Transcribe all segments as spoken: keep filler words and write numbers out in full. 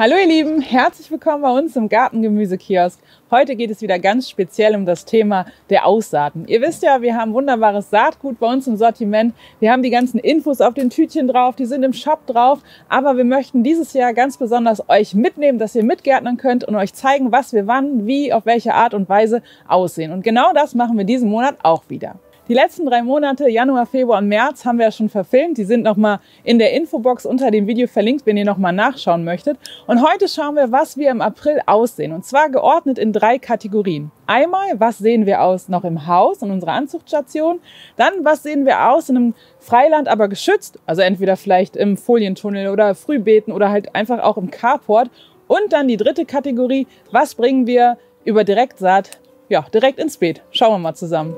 Hallo ihr Lieben, herzlich willkommen bei uns im Gartengemüsekiosk. Heute geht es wieder ganz speziell um das Thema der Aussaaten. Ihr wisst ja, wir haben wunderbares Saatgut bei uns im Sortiment. Wir haben die ganzen Infos auf den Tütchen drauf, die sind im Shop drauf. Aber wir möchten dieses Jahr ganz besonders euch mitnehmen, dass ihr mitgärtnern könnt und euch zeigen, was wir wann, wie, auf welche Art und Weise aussehen. Und genau das machen wir diesen Monat auch wieder. Die letzten drei Monate, Januar, Februar und März, haben wir ja schon verfilmt. Die sind nochmal in der Infobox unter dem Video verlinkt, wenn ihr nochmal nachschauen möchtet. Und heute schauen wir, was wir im April aussehen. Und zwar geordnet in drei Kategorien. Einmal, was sehen wir aus noch im Haus, in unserer Anzuchtstation. Dann, was sehen wir aus in einem Freiland, aber geschützt. Also entweder vielleicht im Folientunnel oder Frühbeeten oder halt einfach auch im Carport. Und dann die dritte Kategorie, was bringen wir über Direktsaat, ja, direkt ins Beet. Schauen wir mal zusammen.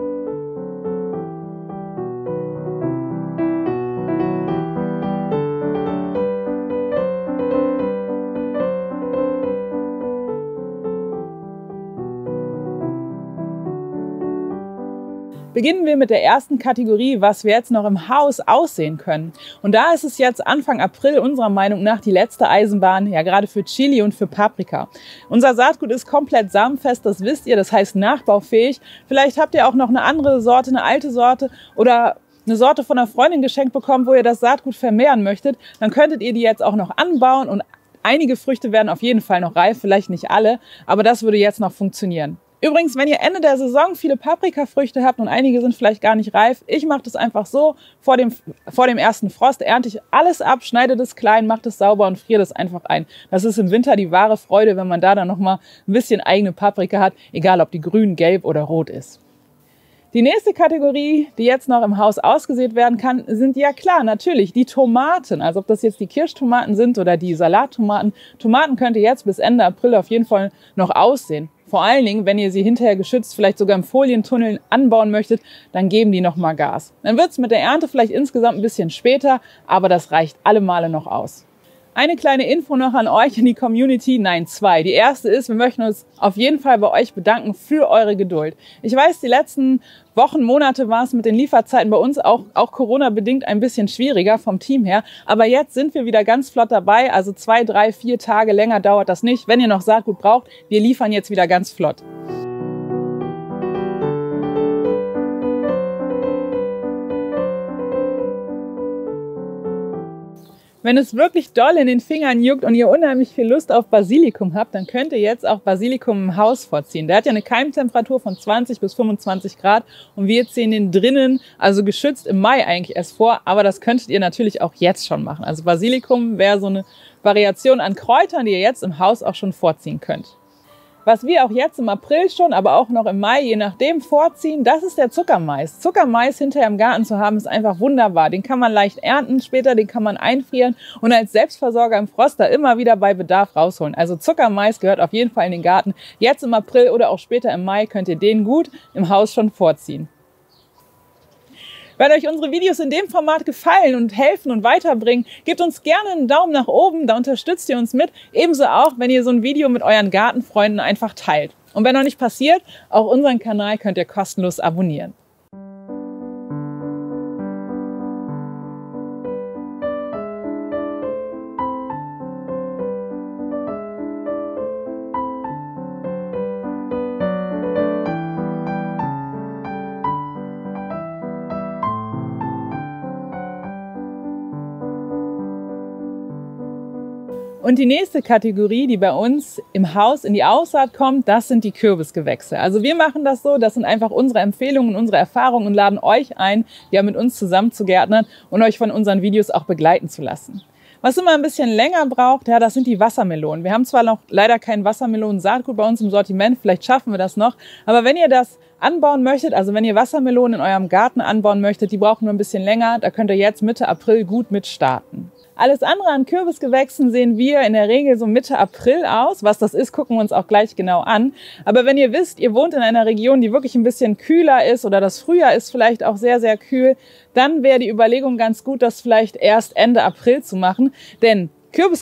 Beginnen wir mit der ersten Kategorie, was wir jetzt noch im Haus aussehen können. Und da ist es jetzt Anfang April unserer Meinung nach die letzte Eisenbahn, ja gerade für Chili und für Paprika. Unser Saatgut ist komplett samenfest, das wisst ihr, das heißt nachbaufähig. Vielleicht habt ihr auch noch eine andere Sorte, eine alte Sorte oder eine Sorte von einer Freundin geschenkt bekommen, wo ihr das Saatgut vermehren möchtet. Dann könntet ihr die jetzt auch noch anbauen und einige Früchte werden auf jeden Fall noch reif, vielleicht nicht alle, aber das würde jetzt noch funktionieren. Übrigens, wenn ihr Ende der Saison viele Paprikafrüchte habt und einige sind vielleicht gar nicht reif, ich mache das einfach so, vor dem, vor dem ersten Frost ernte ich alles ab, schneide das klein, mache das sauber und friere das einfach ein. Das ist im Winter die wahre Freude, wenn man da dann nochmal ein bisschen eigene Paprika hat, egal ob die grün, gelb oder rot ist. Die nächste Kategorie, die jetzt noch im Haus ausgesät werden kann, sind ja klar, natürlich die Tomaten. Also ob das jetzt die Kirschtomaten sind oder die Salattomaten. Tomaten könnt ihr jetzt bis Ende April auf jeden Fall noch aussehen. Vor allen Dingen, wenn ihr sie hinterher geschützt, vielleicht sogar im Folientunnel anbauen möchtet, dann geben die nochmal Gas. Dann wird es mit der Ernte vielleicht insgesamt ein bisschen später, aber das reicht alle Male noch aus. Eine kleine Info noch an euch in die Community, nein, zwei. Die erste ist, wir möchten uns auf jeden Fall bei euch bedanken für eure Geduld. Ich weiß, die letzten Wochen, Monate war es mit den Lieferzeiten bei uns auch, auch Corona-bedingt ein bisschen schwieriger vom Team her. Aber jetzt sind wir wieder ganz flott dabei, also zwei, drei, vier Tage länger dauert das nicht. Wenn ihr noch Saatgut braucht, wir liefern jetzt wieder ganz flott. Wenn es wirklich doll in den Fingern juckt und ihr unheimlich viel Lust auf Basilikum habt, dann könnt ihr jetzt auch Basilikum im Haus vorziehen. Der hat ja eine Keimtemperatur von zwanzig bis fünfundzwanzig Grad und wir ziehen den drinnen, also geschützt im Mai eigentlich erst vor, aber das könntet ihr natürlich auch jetzt schon machen. Also Basilikum wäre so eine Variation an Kräutern, die ihr jetzt im Haus auch schon vorziehen könnt. Was wir auch jetzt im April schon, aber auch noch im Mai, je nachdem, vorziehen, das ist der Zuckermais. Zuckermais hinterher im Garten zu haben, ist einfach wunderbar. Den kann man leicht ernten später, den kann man einfrieren und als Selbstversorger im Frost da immer wieder bei Bedarf rausholen. Also Zuckermais gehört auf jeden Fall in den Garten. Jetzt im April oder auch später im Mai könnt ihr den gut im Haus schon vorziehen. Wenn euch unsere Videos in dem Format gefallen und helfen und weiterbringen, gebt uns gerne einen Daumen nach oben, da unterstützt ihr uns mit. Ebenso auch, wenn ihr so ein Video mit euren Gartenfreunden einfach teilt. Und wenn noch nicht passiert, auch unseren Kanal könnt ihr kostenlos abonnieren. Und die nächste Kategorie, die bei uns im Haus in die Aussaat kommt, das sind die Kürbisgewächse. Also wir machen das so, das sind einfach unsere Empfehlungen, unsere Erfahrungen und laden euch ein, ja mit uns zusammen zu gärtnern und euch von unseren Videos auch begleiten zu lassen. Was immer ein bisschen länger braucht, ja, das sind die Wassermelonen. Wir haben zwar noch leider kein Wassermelonen-Saatgut bei uns im Sortiment, vielleicht schaffen wir das noch, aber wenn ihr das anbauen möchtet, also wenn ihr Wassermelonen in eurem Garten anbauen möchtet, die brauchen nur ein bisschen länger, da könnt ihr jetzt Mitte April gut mit starten. Alles andere an Kürbisgewächsen sehen wir in der Regel so Mitte April aus. Was das ist, gucken wir uns auch gleich genau an. Aber wenn ihr wisst, ihr wohnt in einer Region, die wirklich ein bisschen kühler ist oder das Frühjahr ist vielleicht auch sehr, sehr kühl, dann wäre die Überlegung ganz gut, das vielleicht erst Ende April zu machen. Denn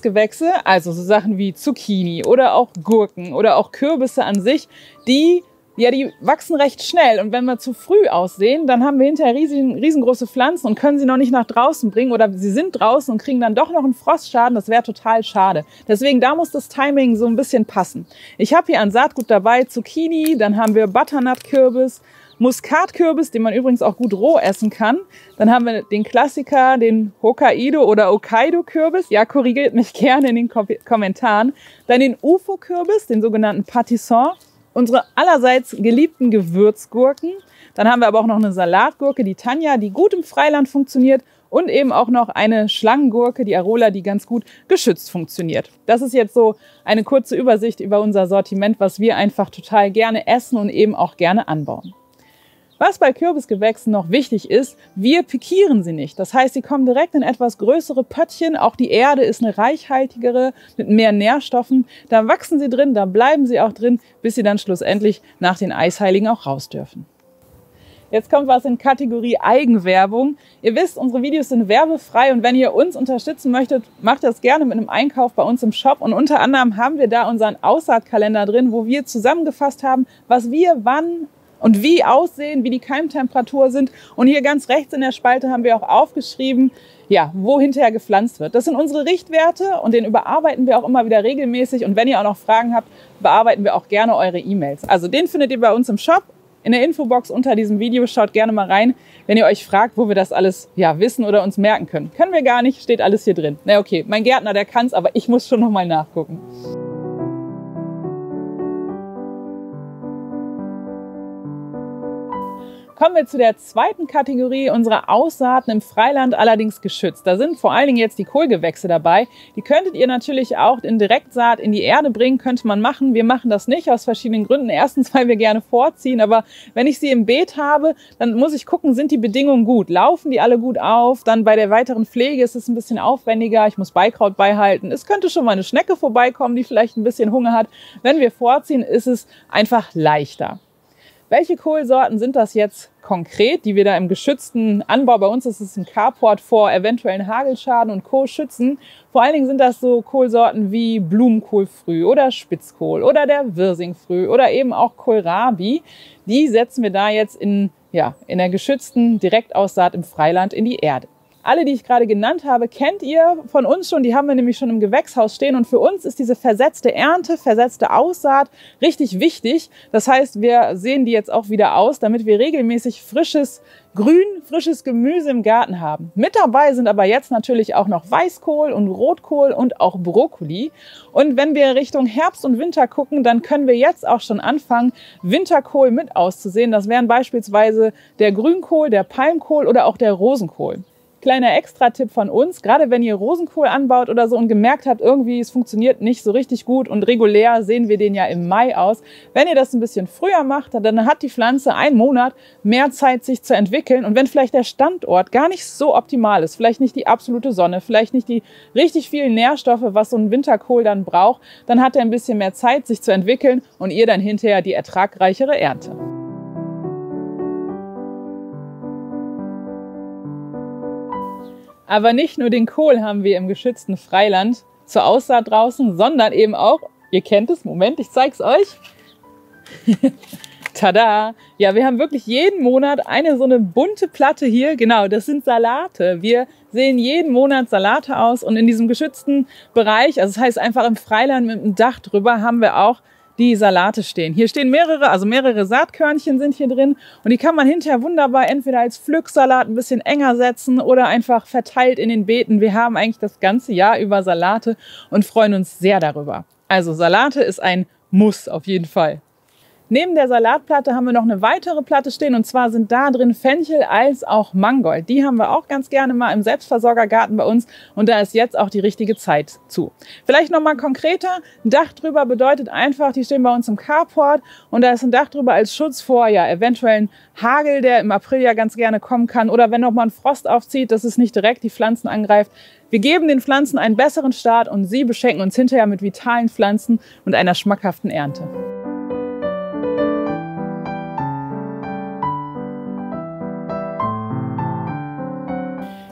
Kürbisgewächse, also so Sachen wie Zucchini oder auch Gurken oder auch Kürbisse an sich, die Ja, die wachsen recht schnell und wenn wir zu früh aussehen, dann haben wir hinterher riesen, riesengroße Pflanzen und können sie noch nicht nach draußen bringen oder sie sind draußen und kriegen dann doch noch einen Frostschaden. Das wäre total schade. Deswegen, da muss das Timing so ein bisschen passen. Ich habe hier an Saatgut dabei Zucchini, dann haben wir Butternut-Kürbis, Muskatkürbis, den man übrigens auch gut roh essen kann. Dann haben wir den Klassiker, den Hokkaido oder Hokkaido-Kürbis. Ja, korrigiert mich gerne in den Kom Kommentaren. Dann den U F O-Kürbis, den sogenannten Patisson. Unsere allerseits geliebten Gewürzgurken. Dann haben wir aber auch noch eine Salatgurke, die Tanja, die gut im Freiland funktioniert. Und eben auch noch eine Schlangengurke, die Arola, die ganz gut geschützt funktioniert. Das ist jetzt so eine kurze Übersicht über unser Sortiment, was wir einfach total gerne essen und eben auch gerne anbauen. Was bei Kürbisgewächsen noch wichtig ist, wir pikieren sie nicht. Das heißt, sie kommen direkt in etwas größere Pöttchen. Auch die Erde ist eine reichhaltigere mit mehr Nährstoffen. Da wachsen sie drin, da bleiben sie auch drin, bis sie dann schlussendlich nach den Eisheiligen auch raus dürfen. Jetzt kommt was in Kategorie Eigenwerbung. Ihr wisst, unsere Videos sind werbefrei und wenn ihr uns unterstützen möchtet, macht das gerne mit einem Einkauf bei uns im Shop. Und unter anderem haben wir da unseren Aussaatkalender drin, wo wir zusammengefasst haben, was wir wann und wie aussehen, wie die Keimtemperatur sind. Und hier ganz rechts in der Spalte haben wir auch aufgeschrieben, ja, wo hinterher gepflanzt wird. Das sind unsere Richtwerte und den überarbeiten wir auch immer wieder regelmäßig. Und wenn ihr auch noch Fragen habt, bearbeiten wir auch gerne eure E-Mails. Also den findet ihr bei uns im Shop, in der Infobox unter diesem Video. Schaut gerne mal rein, wenn ihr euch fragt, wo wir das alles ja, wissen oder uns merken können. Können wir gar nicht, steht alles hier drin. Na okay, mein Gärtner, der kann's, aber ich muss schon noch mal nachgucken. Kommen wir zu der zweiten Kategorie unserer Aussaaten im Freiland, allerdings geschützt. Da sind vor allen Dingen jetzt die Kohlgewächse dabei. Die könntet ihr natürlich auch in Direktsaat in die Erde bringen, könnte man machen. Wir machen das nicht aus verschiedenen Gründen. Erstens, weil wir gerne vorziehen, aber wenn ich sie im Beet habe, dann muss ich gucken, sind die Bedingungen gut? Laufen die alle gut auf? Dann bei der weiteren Pflege ist es ein bisschen aufwendiger. Ich muss Beikraut beihalten. Es könnte schon mal eine Schnecke vorbeikommen, die vielleicht ein bisschen Hunger hat. Wenn wir vorziehen, ist es einfach leichter. Welche Kohlsorten sind das jetzt konkret, die wir da im geschützten Anbau, bei uns ist es ein Carport, vor eventuellen Hagelschaden und Co. schützen? Vor allen Dingen sind das so Kohlsorten wie Blumenkohlfrüh oder Spitzkohl oder der Wirsingfrüh oder eben auch Kohlrabi. Die setzen wir da jetzt in, ja, in der geschützten Direktaussaat im Freiland in die Erde. Alle, die ich gerade genannt habe, kennt ihr von uns schon. Die haben wir nämlich schon im Gewächshaus stehen. Und für uns ist diese versetzte Ernte, versetzte Aussaat richtig wichtig. Das heißt, wir sehen die jetzt auch wieder aus, damit wir regelmäßig frisches Grün, frisches Gemüse im Garten haben. Mit dabei sind aber jetzt natürlich auch noch Weißkohl und Rotkohl und auch Brokkoli. Und wenn wir Richtung Herbst und Winter gucken, dann können wir jetzt auch schon anfangen, Winterkohl mit auszusehen. Das wären beispielsweise der Grünkohl, der Palmkohl oder auch der Rosenkohl. Kleiner Extra-Tipp von uns, gerade wenn ihr Rosenkohl anbaut oder so und gemerkt habt, irgendwie es funktioniert nicht so richtig gut und regulär sehen wir den ja im Mai aus. Wenn ihr das ein bisschen früher macht, dann hat die Pflanze einen Monat mehr Zeit, sich zu entwickeln. Und wenn vielleicht der Standort gar nicht so optimal ist, vielleicht nicht die absolute Sonne, vielleicht nicht die richtig vielen Nährstoffe, was so ein Winterkohl dann braucht, dann hat er ein bisschen mehr Zeit, sich zu entwickeln und ihr dann hinterher die ertragreichere Ernte. Aber nicht nur den Kohl haben wir im geschützten Freiland zur Aussaat draußen, sondern eben auch, ihr kennt es, Moment, ich zeig's euch. Tada! Ja, wir haben wirklich jeden Monat eine so eine bunte Platte hier. Genau, das sind Salate. Wir sehen jeden Monat Salate aus und in diesem geschützten Bereich, also das heißt einfach im Freiland mit einem Dach drüber, haben wir auch die Salate stehen. Hier stehen mehrere, also mehrere Saatkörnchen sind hier drin und die kann man hinterher wunderbar entweder als Pflücksalat ein bisschen enger setzen oder einfach verteilt in den Beeten. Wir haben eigentlich das ganze Jahr über Salate und freuen uns sehr darüber. Also Salate ist ein Muss auf jeden Fall. Neben der Salatplatte haben wir noch eine weitere Platte stehen und zwar sind da drin Fenchel als auch Mangold. Die haben wir auch ganz gerne mal im Selbstversorgergarten bei uns und da ist jetzt auch die richtige Zeit zu. Vielleicht noch mal konkreter, ein Dach drüber bedeutet einfach, die stehen bei uns im Carport und da ist ein Dach drüber als Schutz vor ja eventuellen Hagel, der im April ja ganz gerne kommen kann oder wenn noch mal ein Frost aufzieht, dass es nicht direkt die Pflanzen angreift. Wir geben den Pflanzen einen besseren Start und sie beschenken uns hinterher mit vitalen Pflanzen und einer schmackhaften Ernte.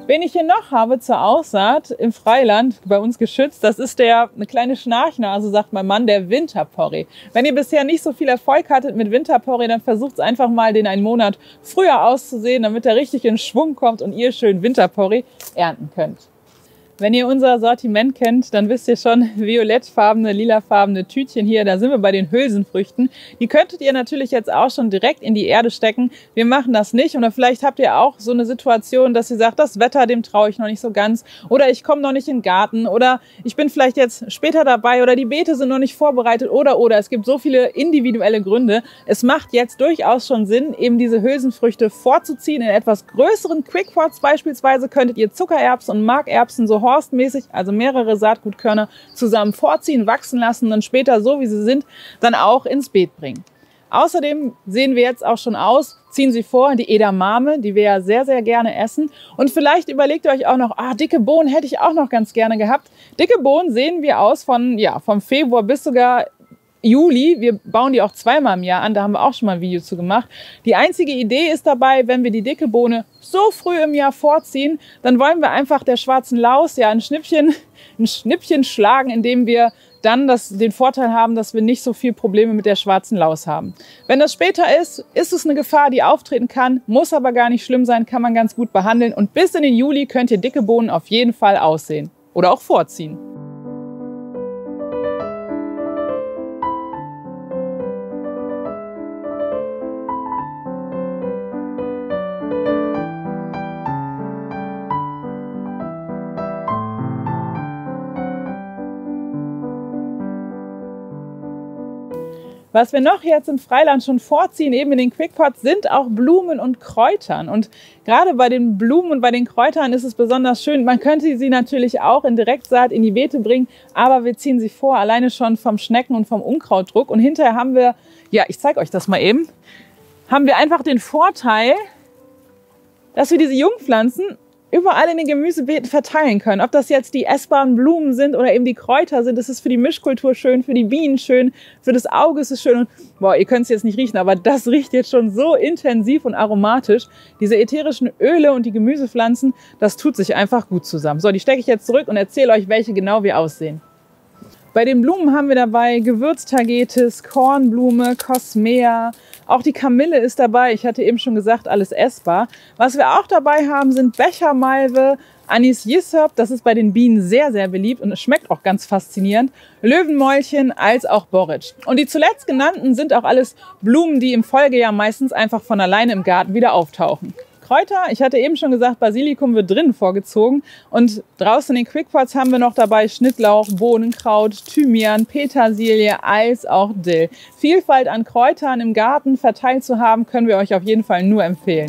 Wen ich hier noch habe zur Aussaat im Freiland, bei uns geschützt, das ist der, eine kleine Schnarchnase, sagt mein Mann, der Winterporree. Wenn ihr bisher nicht so viel Erfolg hattet mit Winterporree, dann versucht es einfach mal, den einen Monat früher auszusehen, damit er richtig in Schwung kommt und ihr schön Winterporree ernten könnt. Wenn ihr unser Sortiment kennt, dann wisst ihr schon, violettfarbene, lilafarbene Tütchen hier, da sind wir bei den Hülsenfrüchten. Die könntet ihr natürlich jetzt auch schon direkt in die Erde stecken. Wir machen das nicht. Oder vielleicht habt ihr auch so eine Situation, dass ihr sagt, das Wetter, dem traue ich noch nicht so ganz. Oder ich komme noch nicht in den Garten. Oder ich bin vielleicht jetzt später dabei. Oder die Beete sind noch nicht vorbereitet. Oder, oder. Es gibt so viele individuelle Gründe. Es macht jetzt durchaus schon Sinn, eben diese Hülsenfrüchte vorzuziehen. In etwas größeren Quickpots beispielsweise könntet ihr Zuckererbsen und Markerbsen so horstmäßig, also mehrere Saatgutkörner zusammen vorziehen, wachsen lassen und dann später, so wie sie sind, dann auch ins Beet bringen. Außerdem sehen wir jetzt auch schon aus, ziehen Sie vor, die Edamame, die wir ja sehr, sehr gerne essen. Und vielleicht überlegt ihr euch auch noch, ah, dicke Bohnen hätte ich auch noch ganz gerne gehabt. Dicke Bohnen sehen wir aus von, ja, vom Februar bis sogar Juli. Wir bauen die auch zweimal im Jahr an, da haben wir auch schon mal ein Video zu gemacht. Die einzige Idee ist dabei, wenn wir die dicke Bohne so früh im Jahr vorziehen, dann wollen wir einfach der schwarzen Laus ja ein Schnippchen, ein Schnippchen schlagen, indem wir dann das, den Vorteil haben, dass wir nicht so viel Probleme mit der schwarzen Laus haben. Wenn das später ist, ist es eine Gefahr, die auftreten kann, muss aber gar nicht schlimm sein, kann man ganz gut behandeln. Und bis in den Juli könnt ihr dicke Bohnen auf jeden Fall aussehen oder auch vorziehen. Was wir noch jetzt im Freiland schon vorziehen, eben in den Quickpots, sind auch Blumen und Kräutern. Und gerade bei den Blumen und bei den Kräutern ist es besonders schön. Man könnte sie natürlich auch in Direktsaat in die Beete bringen, aber wir ziehen sie vor, alleine schon vom Schnecken- und vom Unkrautdruck. Und hinterher haben wir, ja, ich zeige euch das mal eben, haben wir einfach den Vorteil, dass wir diese Jungpflanzen überall in den Gemüsebeeten verteilen können. Ob das jetzt die essbaren Blumen sind oder eben die Kräuter sind, das ist für die Mischkultur schön, für die Bienen schön, für das Auge ist es schön. Und boah, ihr könnt es jetzt nicht riechen, aber das riecht jetzt schon so intensiv und aromatisch. Diese ätherischen Öle und die Gemüsepflanzen, das tut sich einfach gut zusammen. So, die stecke ich jetzt zurück und erzähle euch, welche genau wir aussehen. Bei den Blumen haben wir dabei Gewürztagetes, Kornblume, Cosmea, auch die Kamille ist dabei. Ich hatte eben schon gesagt, alles essbar. Was wir auch dabei haben, sind Bechermalve, Anis Yssop, das ist bei den Bienen sehr, sehr beliebt und es schmeckt auch ganz faszinierend. Löwenmäulchen als auch Borretsch. Und die zuletzt genannten sind auch alles Blumen, die im Folgejahr meistens einfach von alleine im Garten wieder auftauchen. Kräuter, ich hatte eben schon gesagt, Basilikum wird drinnen vorgezogen und draußen in den Quickpots haben wir noch dabei Schnittlauch, Bohnenkraut, Thymian, Petersilie als auch Dill. Vielfalt an Kräutern im Garten verteilt zu haben, können wir euch auf jeden Fall nur empfehlen.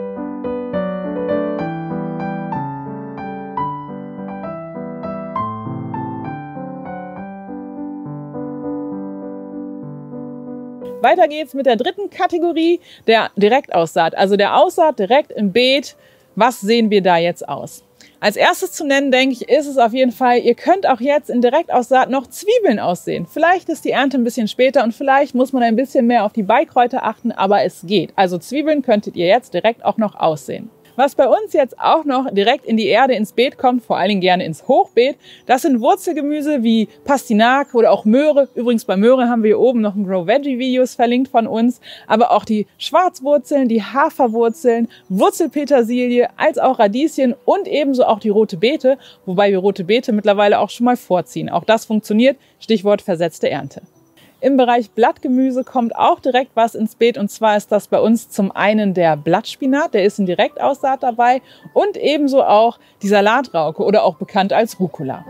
Weiter geht's mit der dritten Kategorie, der Direktaussaat. Also der Aussaat direkt im Beet. Was sehen wir da jetzt aus? Als erstes zu nennen, denke ich, ist es auf jeden Fall, ihr könnt auch jetzt in Direktaussaat noch Zwiebeln aussehen. Vielleicht ist die Ernte ein bisschen später und vielleicht muss man ein bisschen mehr auf die Beikräuter achten, aber es geht. Also Zwiebeln könntet ihr jetzt direkt auch noch aussehen. Was bei uns jetzt auch noch direkt in die Erde, ins Beet kommt, vor allen Dingen gerne ins Hochbeet, das sind Wurzelgemüse wie Pastinak oder auch Möhre. Übrigens bei Möhre haben wir hier oben noch ein Grow Veggie Videos verlinkt von uns. Aber auch die Schwarzwurzeln, die Haferwurzeln, Wurzelpetersilie, als auch Radieschen und ebenso auch die rote Beete, wobei wir rote Beete mittlerweile auch schon mal vorziehen. Auch das funktioniert, Stichwort versetzte Ernte. Im Bereich Blattgemüse kommt auch direkt was ins Beet und zwar ist das bei uns zum einen der Blattspinat, der ist in Direktaussaat dabei und ebenso auch die Salatrauke oder auch bekannt als Rucola.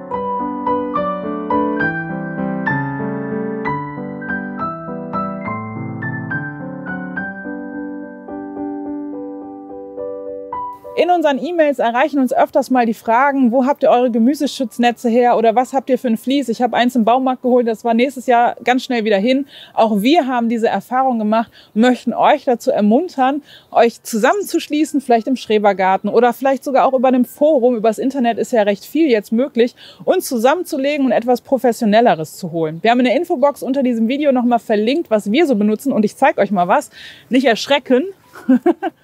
In unseren E-Mails erreichen uns öfters mal die Fragen, wo habt ihr eure Gemüseschutznetze her oder was habt ihr für ein Vlies? Ich habe eins im Baumarkt geholt, das war nächstes Jahr ganz schnell wieder hin. Auch wir haben diese Erfahrung gemacht und möchten euch dazu ermuntern, euch zusammenzuschließen, vielleicht im Schrebergarten oder vielleicht sogar auch über einem Forum. Übers Internet ist ja recht viel jetzt möglich, uns zusammenzulegen und etwas Professionelleres zu holen. Wir haben in der Infobox unter diesem Video nochmal verlinkt, was wir so benutzen und ich zeige euch mal was. Nicht erschrecken.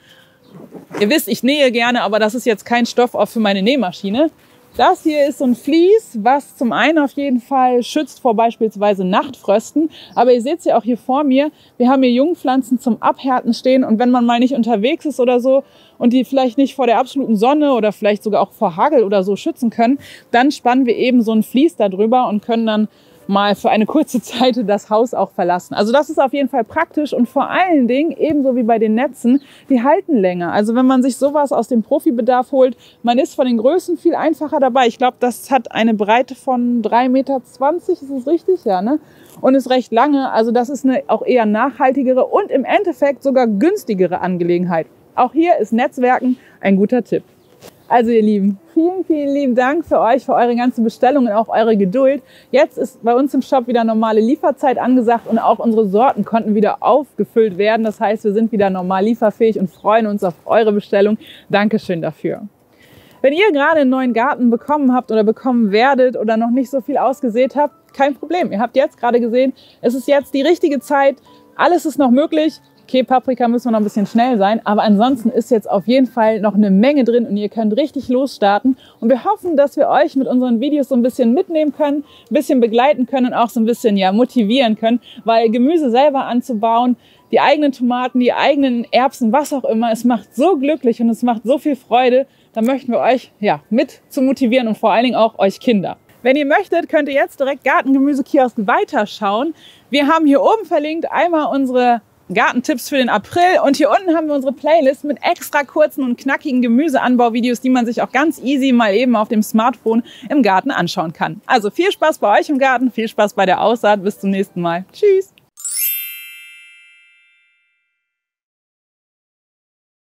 Ihr wisst, ich nähe gerne, aber das ist jetzt kein Stoff auch für meine Nähmaschine. Das hier ist so ein Vlies, was zum einen auf jeden Fall schützt vor beispielsweise Nachtfrösten. Aber ihr seht es ja auch hier vor mir, wir haben hier Jungpflanzen zum Abhärten stehen. Und wenn man mal nicht unterwegs ist oder so und die vielleicht nicht vor der absoluten Sonne oder vielleicht sogar auch vor Hagel oder so schützen können, dann spannen wir eben so ein Vlies da drüber und können dann mal für eine kurze Zeit das Haus auch verlassen. Also das ist auf jeden Fall praktisch und vor allen Dingen, ebenso wie bei den Netzen, die halten länger. Also wenn man sich sowas aus dem Profibedarf holt, man ist von den Größen viel einfacher dabei. Ich glaube, das hat eine Breite von drei Meter zwanzig, ist das richtig? Ja, ne? Und ist recht lange. Also das ist eine auch eher nachhaltigere und im Endeffekt sogar günstigere Angelegenheit. Auch hier ist Netzwerken ein guter Tipp. Also ihr Lieben, vielen, vielen lieben Dank für euch, für eure ganzen Bestellungen, auch eure Geduld. Jetzt ist bei uns im Shop wieder normale Lieferzeit angesagt und auch unsere Sorten konnten wieder aufgefüllt werden. Das heißt, wir sind wieder normal lieferfähig und freuen uns auf eure Bestellung. Dankeschön dafür. Wenn ihr gerade einen neuen Garten bekommen habt oder bekommen werdet oder noch nicht so viel ausgesät habt, kein Problem. Ihr habt jetzt gerade gesehen, es ist jetzt die richtige Zeit. Alles ist noch möglich. Okay, Paprika müssen wir noch ein bisschen schnell sein, aber ansonsten ist jetzt auf jeden Fall noch eine Menge drin und ihr könnt richtig losstarten. Und wir hoffen, dass wir euch mit unseren Videos so ein bisschen mitnehmen können, ein bisschen begleiten können und auch so ein bisschen ja motivieren können, weil Gemüse selber anzubauen, die eigenen Tomaten, die eigenen Erbsen, was auch immer, es macht so glücklich und es macht so viel Freude. Da möchten wir euch ja mit zu motivieren und vor allen Dingen auch euch Kinder. Wenn ihr möchtet, könnt ihr jetzt direkt Gartengemüsekiosk weiterschauen. Wir haben hier oben verlinkt einmal unsere Gartentipps für den April und hier unten haben wir unsere Playlist mit extra kurzen und knackigen Gemüseanbauvideos, die man sich auch ganz easy mal eben auf dem Smartphone im Garten anschauen kann. Also viel Spaß bei euch im Garten, viel Spaß bei der Aussaat, bis zum nächsten Mal. Tschüss!